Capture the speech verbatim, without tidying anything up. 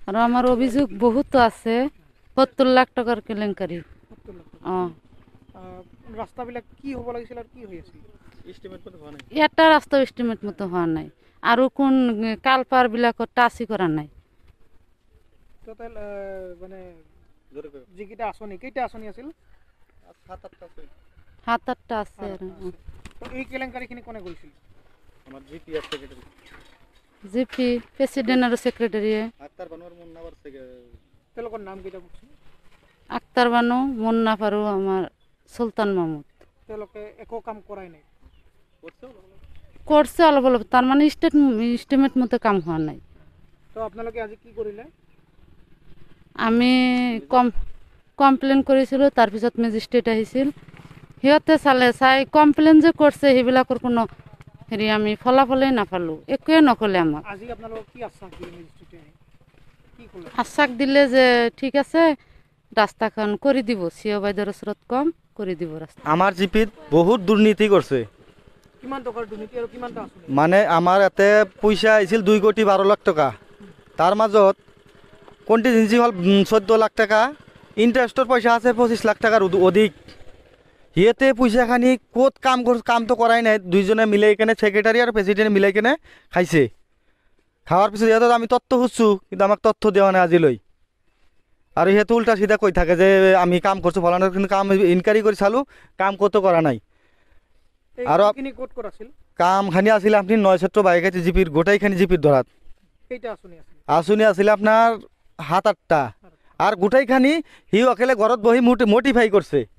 আর আমার অভিযোগ বহুত আছে, সত্তর লাখ টাকার কেলেঙ্কারি। অঁ ৰাস্তাবিলাক কি হ'ব লাগিছিল আৰু কি হৈ আছিল? এটা ৰাস্তা এষ্টিমেট মতো হোৱা নাই, আৰু কোন কালপাৰবিলাকত টাচি কৰা নাই। টোটেল মানে যিকেইটা আঁচনি, কেইটা আঁচনি আছিল? সাত আঠটা আছে আৰু এই কেলেংকাৰীখিনি কোনে কৰিছিল? আমাৰ জি পি আছে সেক্ৰেটাৰী, জি পি প্ৰেচিডেণ্ট আৰু ছেক্ৰেটাৰীয়ে। আক্তাৰ বানুৰ মুন্নাবাৰ তেওঁলোকৰ নাম কেইটা কওকচোন। আক্তাৰ বানু, মুন্নাফ আৰু আমাৰ চুলতান মাহমুদ। তেওঁলোকে একো কাম কৰাই নাই? করছে অলপ অলপ, তার মানে স্টেট এস্টিমেট মতো কাম হওয়া নাই। তো আপনালোকে আজি কি কৰিলে? আমি কম কমপ্লেইন কৰিছিলোঁ, তাৰপিছত মেজিষ্ট্ৰেট আহিছিল, সিহঁতে চালে, চাই কমপ্লেইন যে কৰিছে সেইবিলাকৰ কোনো হেৰি আমি ফলাফলেই নাপালোঁ, একোৱে নক'লে আমাক। আজি আপোনালোকক কি আশ্বাস দিলে মেজিষ্ট্ৰেটে? কি ক'লে? আশ্বাস দিলে যে ঠিক আছে, ৰাস্তাখন কৰি দিব, চিও বাইদেউৰ ওচৰত কম কৰি দিব ৰাস্তা। আমাৰ জিপিত বহুত দুৰ্নীতি কৰিছে। কিমান টকাৰ দুৰ্নীতি আৰু কিমানটা আঁচনি? মানে আমাৰ ইয়াতে পইচা আহিছিল দুই কোটি বাৰ লাখ টকা, তাৰ মাজত কণ্টিজেঞ্চি হ'ল চৈধ্য লাখ টকা, ইণ্টাৰেষ্টৰ পইচা আছে পঁচিছ লাখ টকাৰ অধিক। সিহঁতে পইচাখানি ক'ত কাম কৰ কামটো কৰাই নাই, দুইজনে মিলাই কেনে ছেক্ৰেটাৰী আৰু প্ৰেচিডেণ্টে মিলাই কেনে খাইছে। খাৱাৰ পিছত সিহঁতক আমি তথ্য খুজিছোঁ, কিন্তু আমাক তথ্য দিয়া নাই আজিলৈ। আৰু সিহঁতে উল্টা চিধা কৈ থাকে যে আমি কাম কৰিছোঁ ফলানৰ, কিন্তু কাম ইনকুৱাৰী কৰি চালোঁ, কাম ক'তো কৰা নাই। আৰু ক'ত ক'ত আছিল কামখানি আছিলে আপুনি নয় ছত্ৰ বাইকাতি জিপিৰ গোটেইখানি জিপিৰ ধৰাত। কেইটা আঁচনি আছিল? আঁচনি আছিলে আপোনাৰ সাত আঠটা, আৰু গোটেইখানি সি অকেলে ঘৰত বহি মটিফাই কৰিছে।